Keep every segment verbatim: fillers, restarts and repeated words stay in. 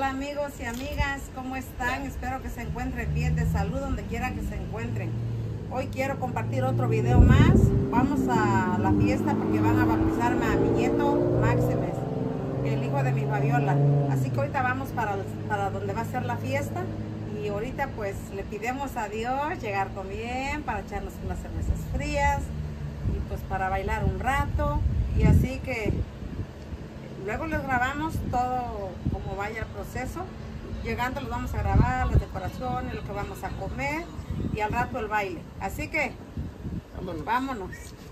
Hola amigos y amigas, ¿cómo están? Espero que se encuentren bien de salud donde quiera que se encuentren. Hoy quiero compartir otro video más. Vamos a la fiesta porque van a bautizarme a mi nieto Máximes, el hijo de mi Fabiola. Así que ahorita vamos para, para donde va a ser la fiesta. Y ahorita pues le pidemos a Dios llegar con bien para echarnos unas cervezas frías y pues para bailar un rato. Y así que luego les grabamos todo como vaya el proceso. Llegando les vamos a grabar las decoraciones, lo que vamos a comer y al rato el baile. Así que vámonos. vámonos.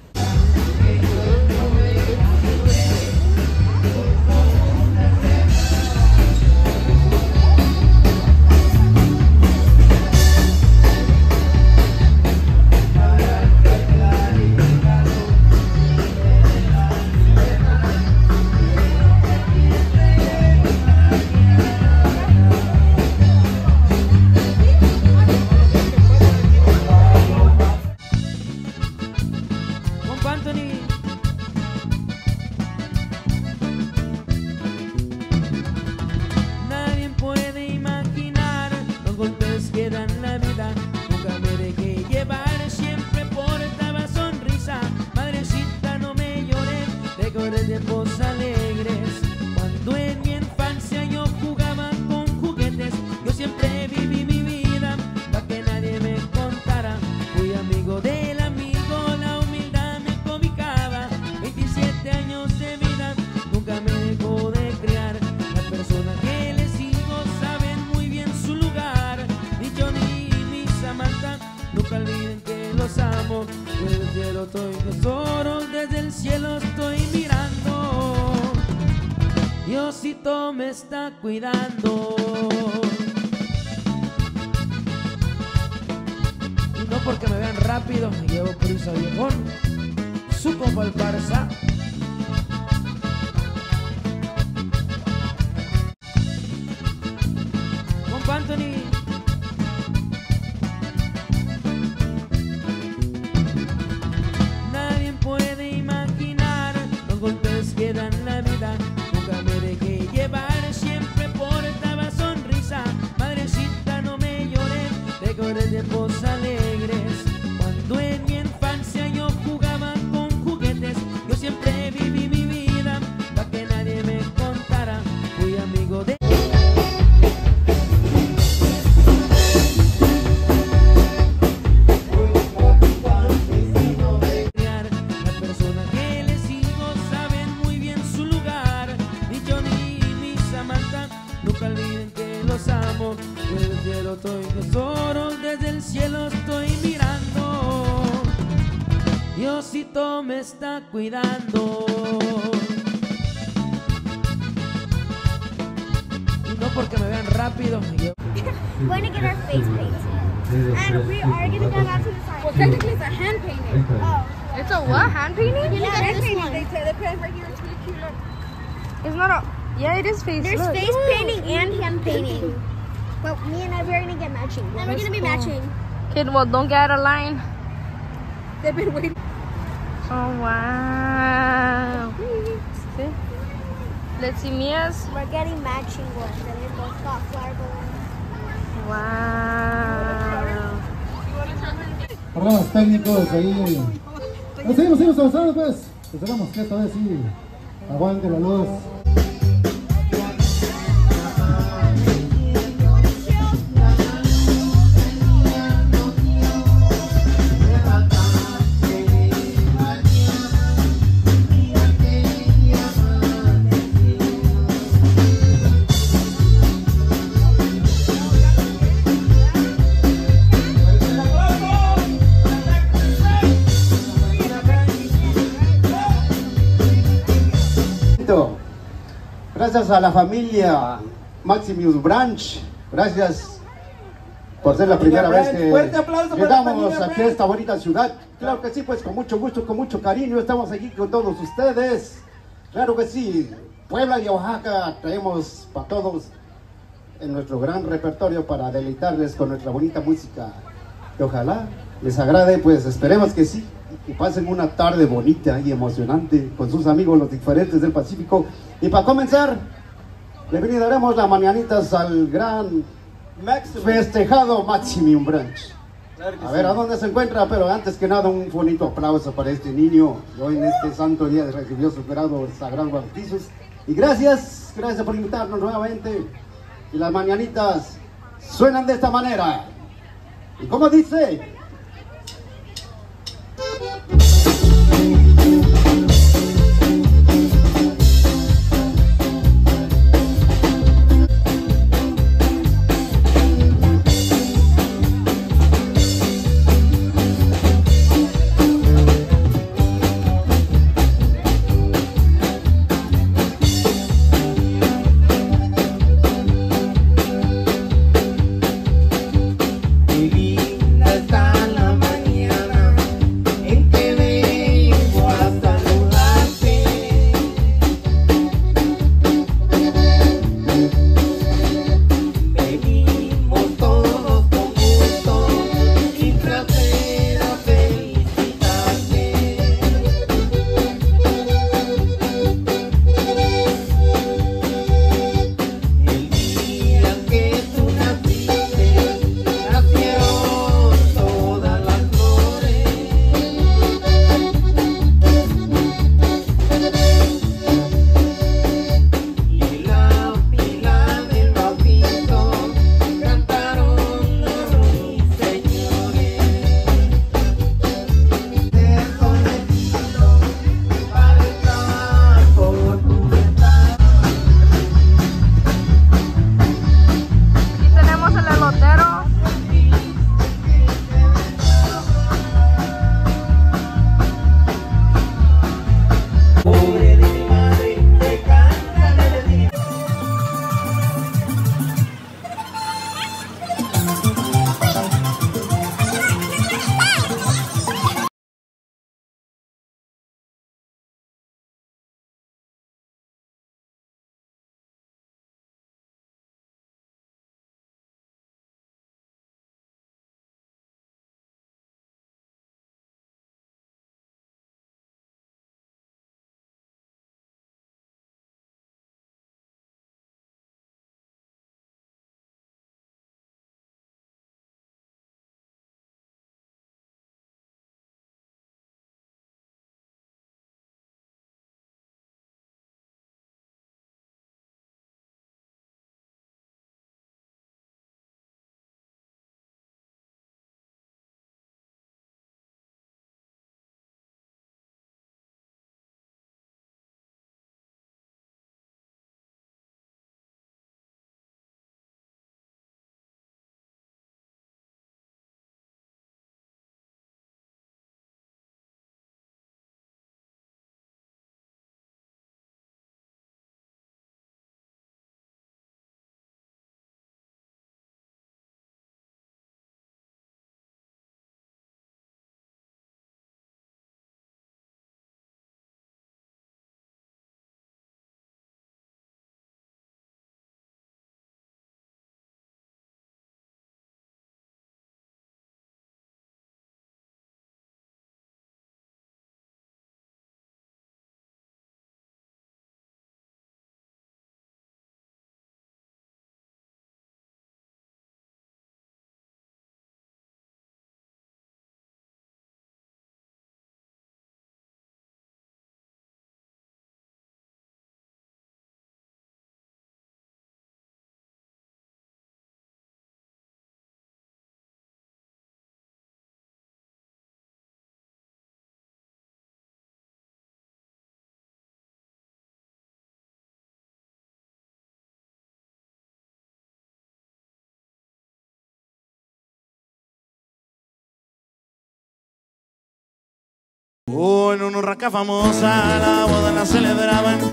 Nadie puede imaginar los golpes que dan la vida. Nunca me dejé llevar, siempre portaba sonrisa. Madrecita, no me lloré, recordé tiempos alegres. Cuando en mi infancia yo jugaba con juguetes, yo siempre viví mi vida para que nadie me contara. Fui amigo del amigo, la humildad me cobijaba. veintisiete años de vida, nunca me dejó de criar. La persona que les sigo saben muy bien su lugar. Ni Johnny ni Samantha, nunca olviden que los amo. Desde el cielo estoy tesoros, desde el cielo estoy mirando. Diosito me está cuidando. Y no porque me vean rápido, me llevo prisa viejón. Su compa el Barça. Compa Anthony. Nadie puede imaginar los golpes que dan la vida. Nunca me dejé llevar, siempre portaba sonrisa. Madrecita, no me lloré, recordé tiempos alegres. Cuando en mi infancia yo jugaba con juguetes, yo siempre viví mi vida para que nadie me contara. Fui amigo de la persona que les sigo saben muy bien su lugar. Ni Johnny ni Samantha, nunca olviden que los amo. Desde el cielo estoy tesoros, desde el cielo estoy mirando. Diosito me está cuidando. Y no porque me vean rápido, me llevo. We're going to get our face painted. And we are going to come out to the side. Well, technically it's a hand painting. Oh. It's a what? Hand painting? Yeah, hand this painting. one. They say they put it right here. It's really cute. Look. It's not a... Yeah, it is face. There's Look. face painting and hand painting. But me and I, we're going to get matching. And we're going to be cool. matching. Kid, well, don't get out of line. They've been waiting. Oh, wow. See? Let's see Mia's. We're getting matching ones. And they both got flower balloons. Wow. Problemas técnicos ahí. Pero seguimos, seguimos avanzando pues. Esperamos que esta vez sí aguante la luz. Gracias a la familia Maximus Branch, gracias por ser la primera vez que llegamos aquí a esta bonita ciudad. Claro que sí, pues con mucho gusto, con mucho cariño estamos aquí con todos ustedes. Claro que sí, Puebla y Oaxaca traemos para todos en nuestro gran repertorio para deleitarles con nuestra bonita música. Y ojalá les agrade, pues esperemos que sí, que pasen una tarde bonita y emocionante con sus amigos los diferentes del Pacífico. Y para comenzar, le brindaremos las mañanitas al gran festejado Maximum Branch. A ver, ¿a dónde se encuentra? Pero antes que nada, un bonito aplauso para este niño que hoy en este santo día recibió su grado sagrado bautizos. Y gracias, gracias por invitarnos nuevamente. Y las mañanitas suenan de esta manera. ¿Y cómo dice? Oh, en una urraca famosa la boda la celebraban.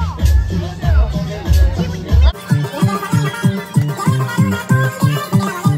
Thank you.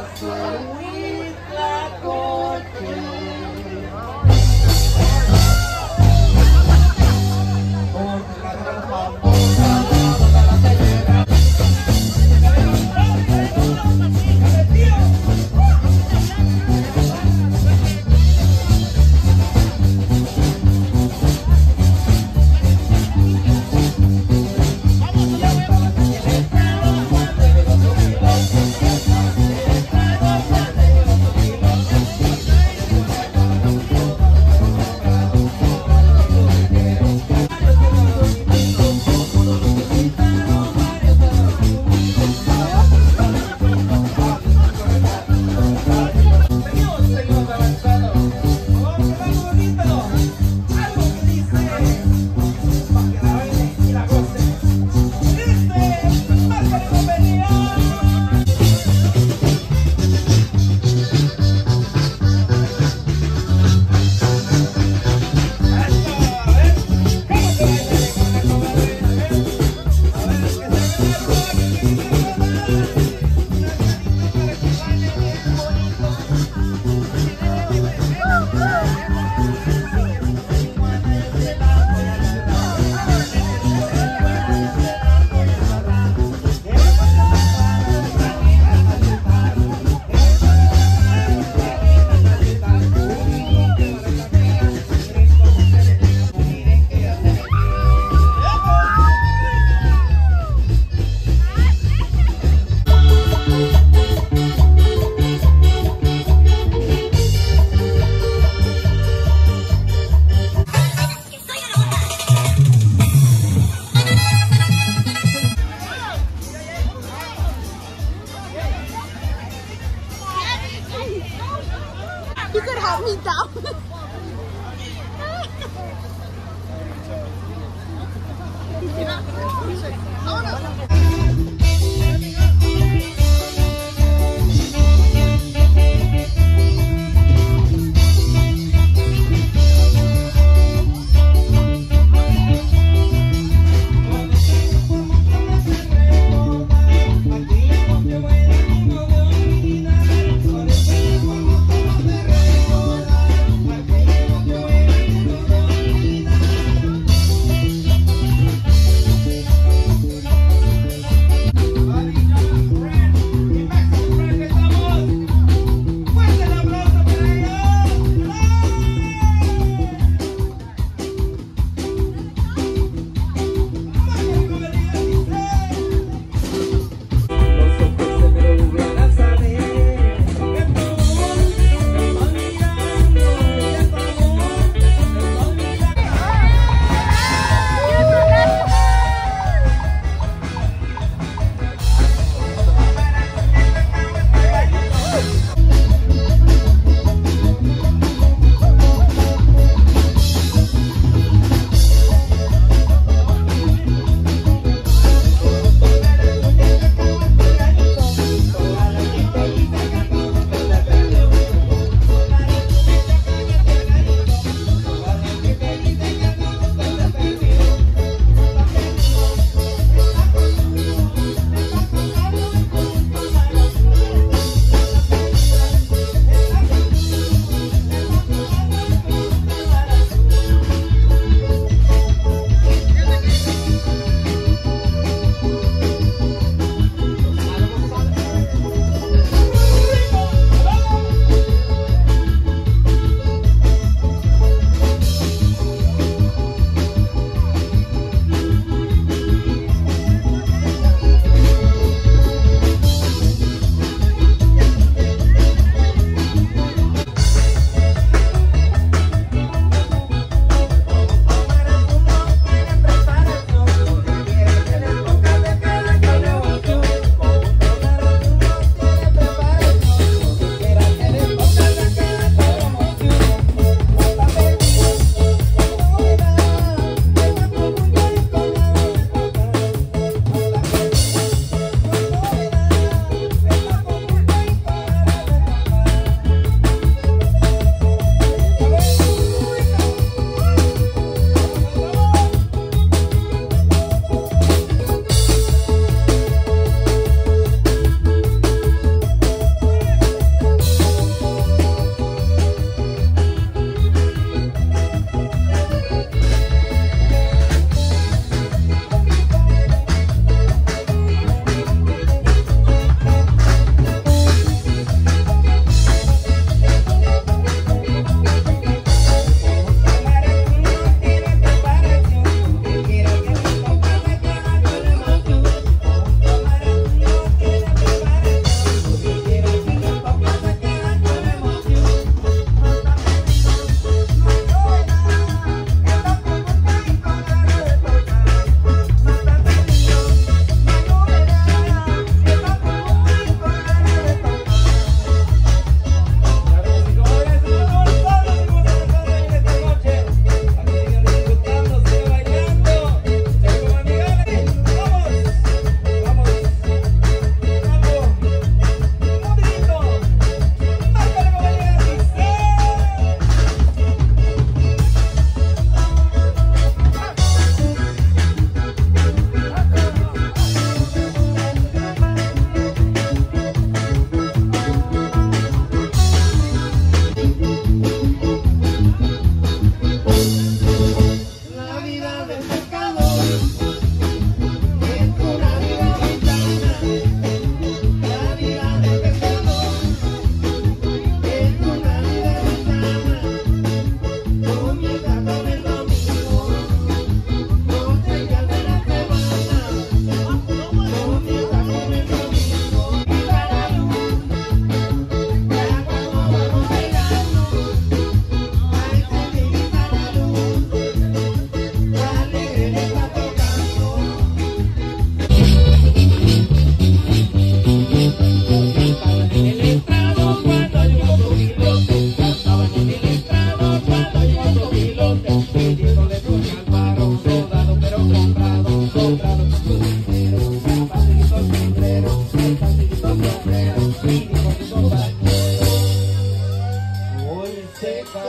You could help me down.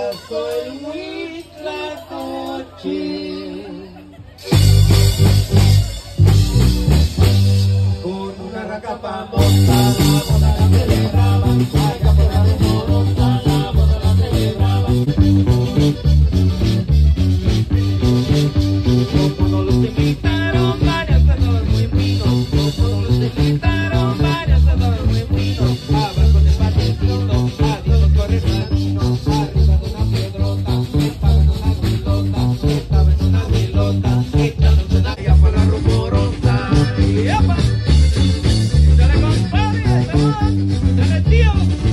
casó el Huitlacoche. Con una racapa montada, la boda la celebraban, allá por la rumorosa, la boda la celebraban. Como no los invitaron, varias personas muy finos, como no los invitaron, varias personas muy finos, abajo del patecito, adiós los correcaminos, arriba de una piedrota, estaba en una vilota, estaba en una vilota, echándose la allá para la rumorosa, y ¡epa! ¡Dale compadre! ¡Dale tío!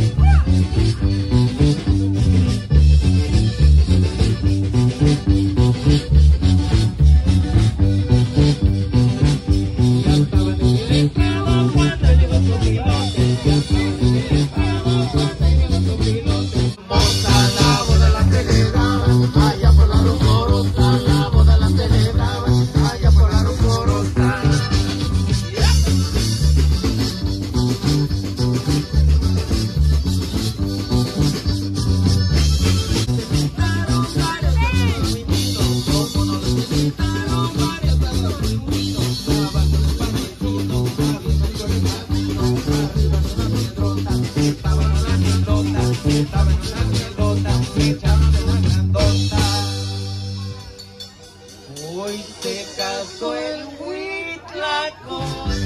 Hoy se casó el Huitlacoche.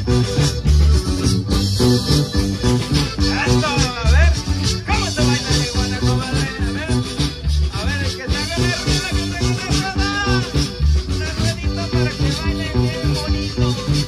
Eso, a ver, ¿cómo se baila la iguana, comadre? A ver, a ver, el que se haga la rueda, que se haga la rueda. Una ruedita para que bailen bien bonito.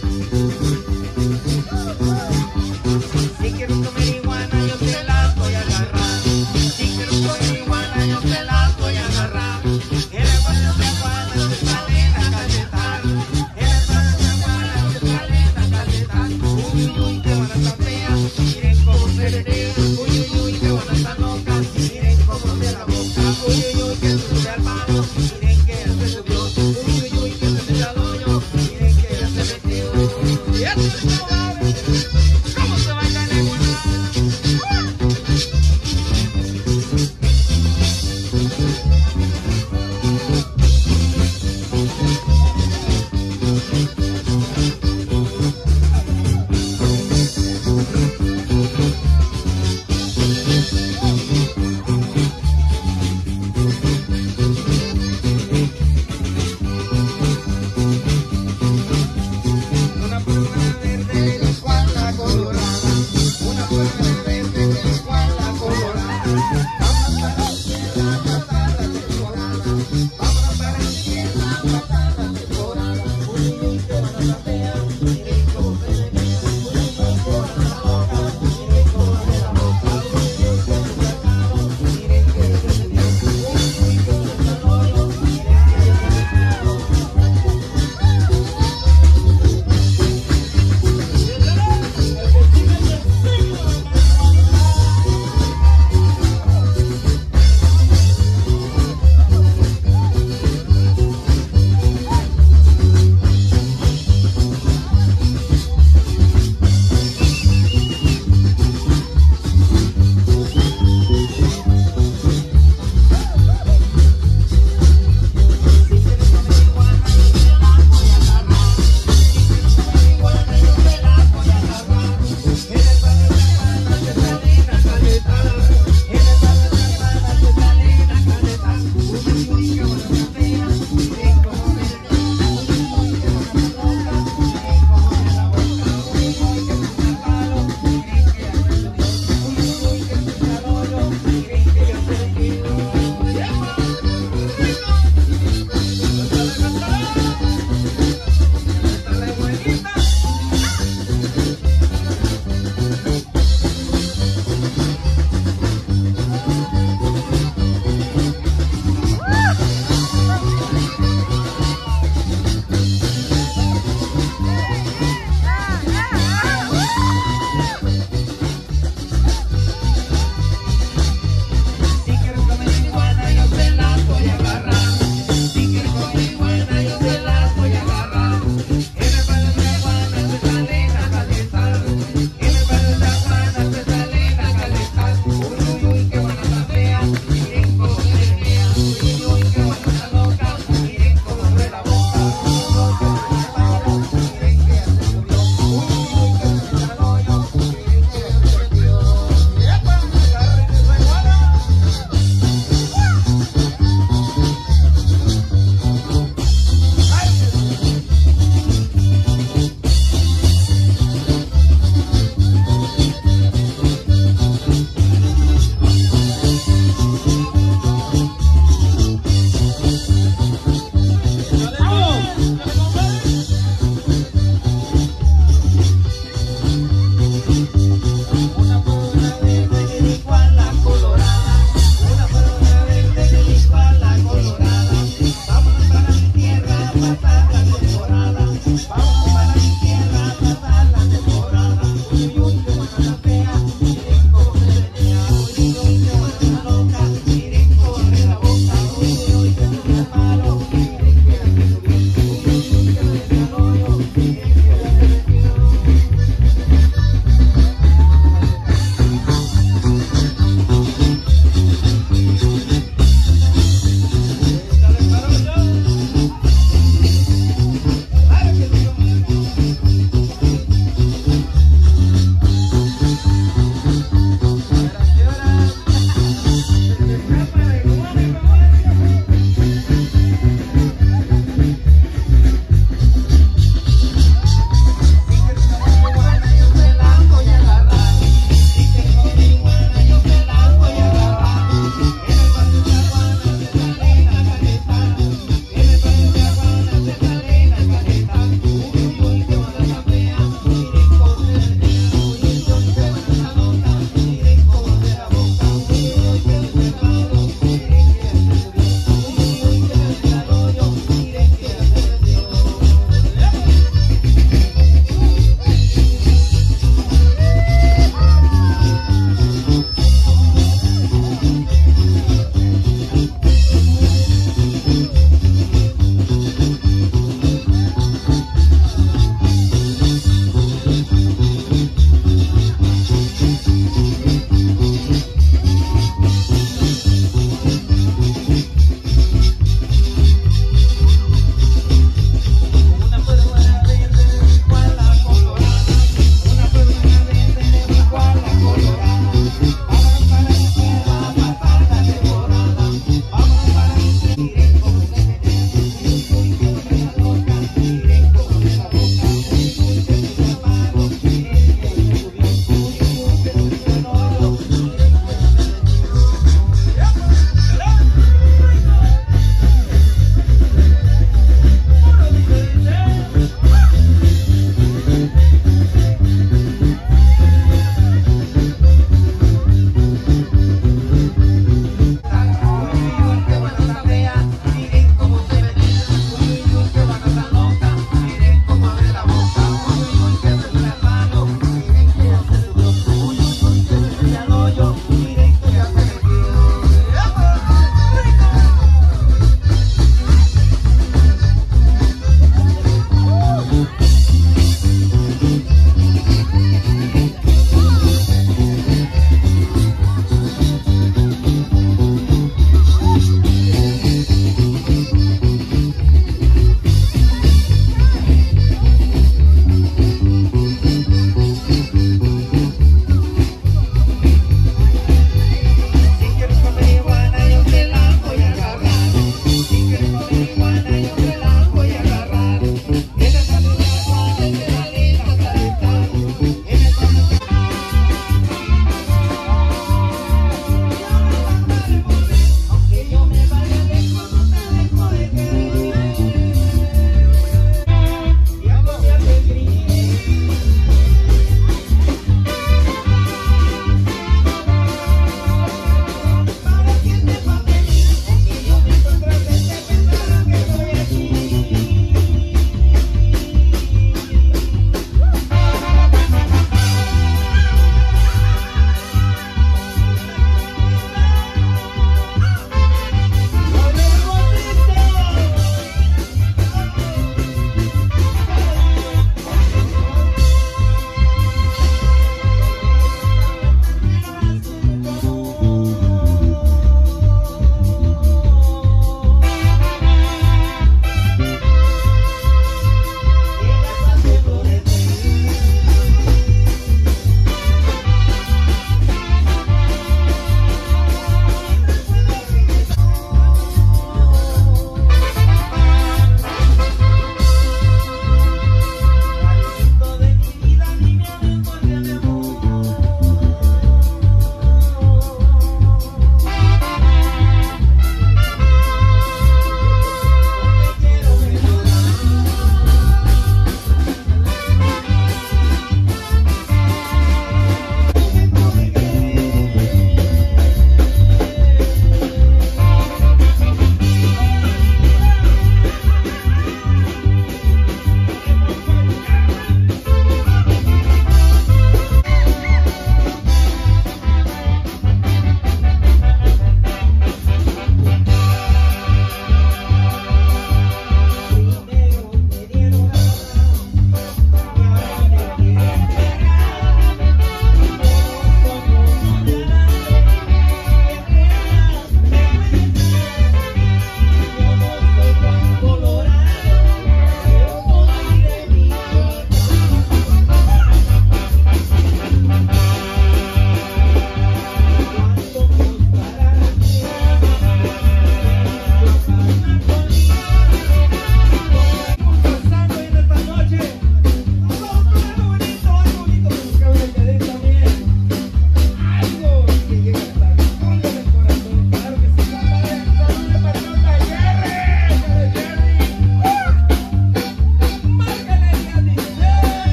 Si quiero comer iguana, yo te la voy a agarrar. Si quiero comer iguana, yo te la voy a agarrar. El iguana de iguana se sale a cachetar. El iguana de iguana se sale a cachetar. Uy, uy, uy, qué buena tan fea. Miren cómo se menea. Uy, uy, uy, qué buena tan loca. Miren cómo se la boca. Uy, uy, uy, que se sube al palo. Miren que ya se subió. Uy, uy, uy, que se mete al hoyo. Miren que ya se metió. Y esto es todo, ¿sabes? ¿Cómo se baila la iguana?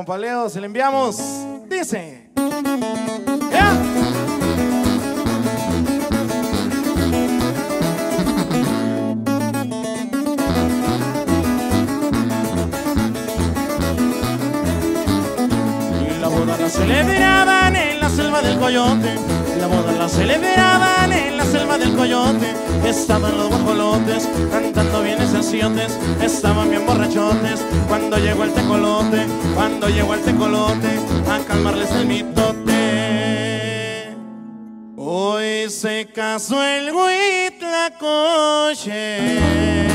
compa Leo, se le enviamos. Dice. ¿Ya? Y la boda la celebraban en la selva del Coyote. La boda la celebraban en la selva del Coyote. Estaban los guajolotes cantando bien esenciotes. Estaban bien borrachotes cuando llegó el tecolote. Cuando llegó el tecolote a calmarles el mitote. Hoy se casó el Huitlacoche.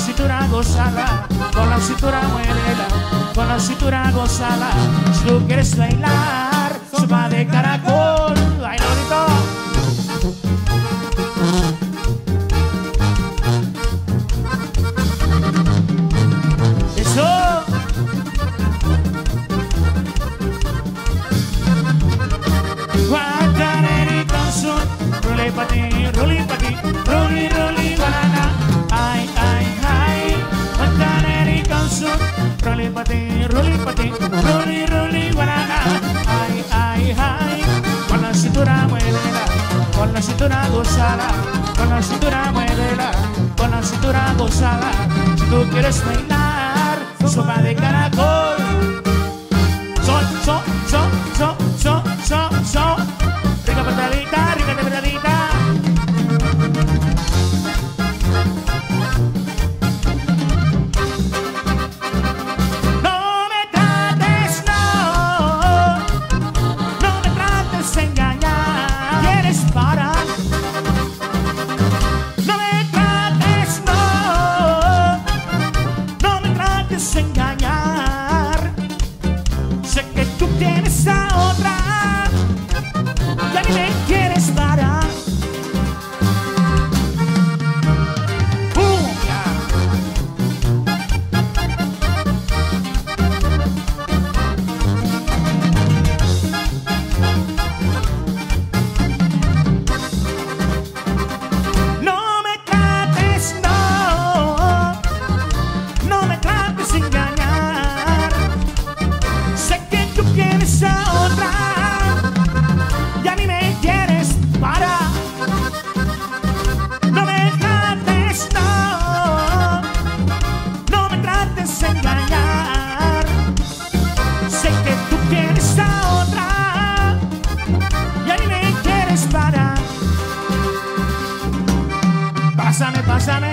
cintura gozala, con la cintura muévela, con la cintura gozala. Si tú quieres bailar, sopa de caracol. ¡Ay, bonito! Eso. Guacaneri con su ruli pa' ti, ruli pa' ti, ruli, ruli, banana. Ay, ay, ay. Guacaneri con su ruli pa' ti, ruli pa' ti, ruli, ruli, banana. Ay, ay, ay. Con la cintura muévela, con la cintura gozala, con la cintura muévela, con la cintura gozala. Si tú quieres bailar, sopa de caracol. Son, son, son, son, son, son, son. Rica patadita, rica patadita. No me trates, no. No me trates de engañar. ¿Quieres parar? No me trates, no. No me trates de engañar. Sé que tú tienes a otra y a mí me quieres parar. Uh, yeah. No me trates, no. No me trates de engañar. Sé que tú quieres a otra y a mí me quieres parar. No me trates, no. No me trates de engañar. Sé que tú quieres a otra y a mí me quieres parar. Pásame, pásame.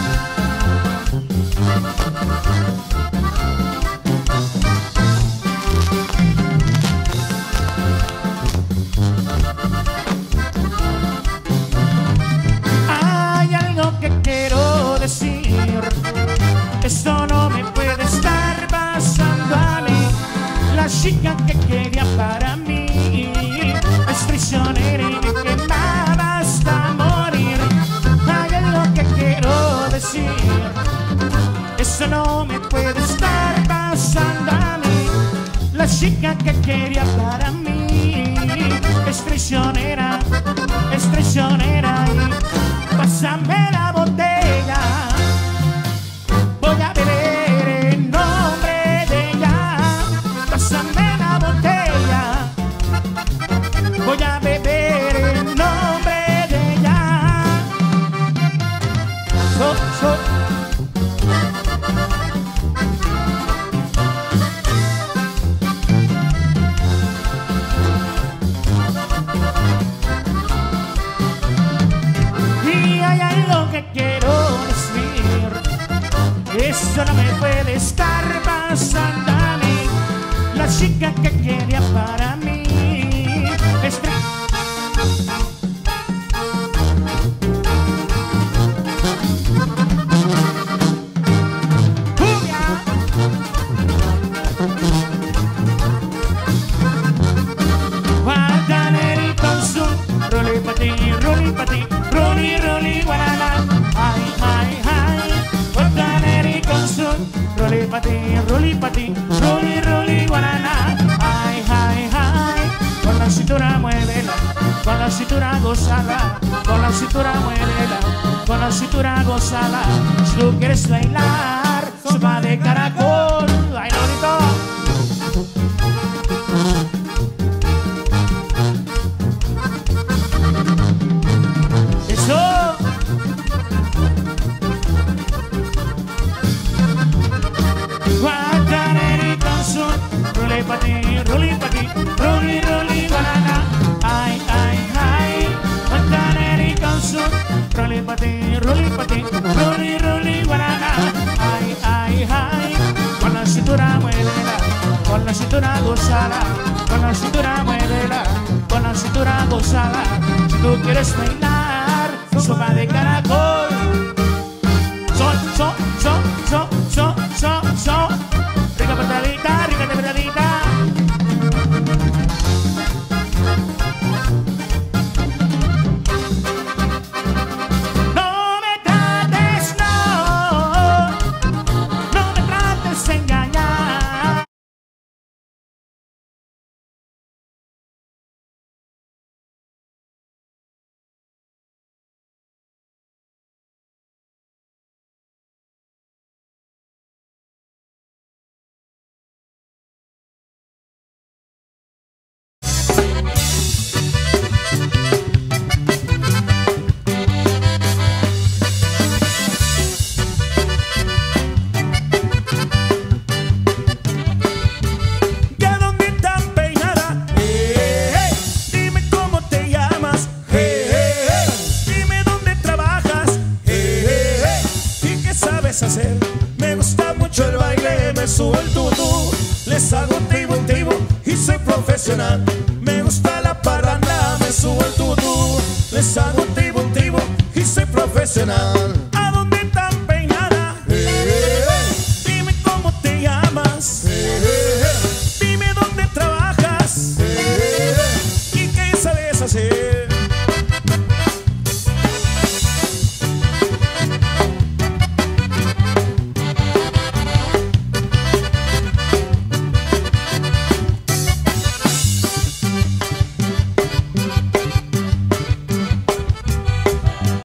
Hay algo que quiero decir. Esto no me puede estar pasando a mí. La chica que quería para mí es prisionera y me quemaba hasta morir. Hay algo que quiero decir. Eso no me puede estar pasando a mí. La chica que quería para mí es prisionera, es prisionera. Y pásame la botella. Voy a beber en nombre de ella. Pásame la botella. Voy a beber en nombre de ella. So, so. Y hay algo que quiero decir. Eso no me puede estar pasando a mí. La chica que quería para mí es tri- Cumbia. Guacaneri con su roli pa' ti, roli pa' ti, roli, roli, guarana. Ay, ay, ay. Guacaneri con su roli pa' ti, roli pa' ti, roli, roli, guarana. Ay, ay, ay. Con la cintura muévela, con la cintura gozala, con la cintura muévela, con la cintura gozala. Si tú quieres bailar, sopa de caracol. Ay, bonito. Eso. Guacaneri con su ruli pa' ti, ruli pa' ti, ruli, ruli, banana. Ay, ay, ay. Guacaneri con su ruli pa' ti, ruli pa' ti, ruli, ruli, banana. Ay, ay, ay. Con la cintura muévela, con la cintura gozala, con la cintura muévela, con la cintura gozala. Si tú quieres bailar, sopa de caracol. So, so, so, so, so, so, so. Rica apretadita, rica apretadita. No me trates, no. No me trates de engañar. Ya dónde tan peinada, eh, eh. Dime cómo te llamas, eh, eh, eh. Dime dónde trabajas, eh, eh, eh. Y qué sabes hacer. Me gusta mucho el baile, me subo el tutú, les hago tibu tibu y soy profesional. Me gusta la parranda, me subo el tutú, les hago tibu tibu y soy profesional.